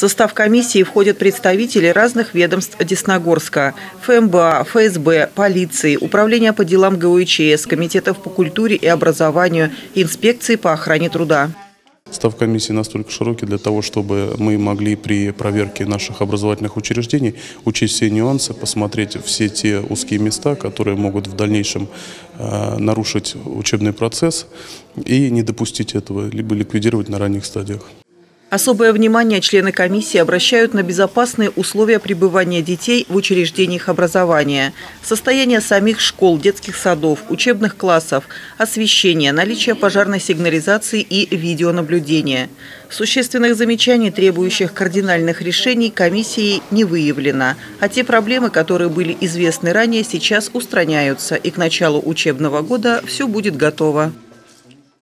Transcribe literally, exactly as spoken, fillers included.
состав комиссии входят представители разных ведомств Десногорска – ФМБА, ФСБ, полиции, Управления по делам ГУИЧС, комитетов по культуре и образованию, инспекции по охране труда. Состав комиссии настолько широкий для того, чтобы мы могли при проверке наших образовательных учреждений учесть все нюансы, посмотреть все те узкие места, которые могут в дальнейшем э, нарушить учебный процесс и не допустить этого, либо ликвидировать на ранних стадиях. Особое внимание члены комиссии обращают на безопасные условия пребывания детей в учреждениях образования, состояние самих школ, детских садов, учебных классов, освещение, наличие пожарной сигнализации и видеонаблюдения. Существенных замечаний, требующих кардинальных решений, комиссией не выявлено, а те проблемы, которые были известны ранее, сейчас устраняются, и к началу учебного года все будет готово.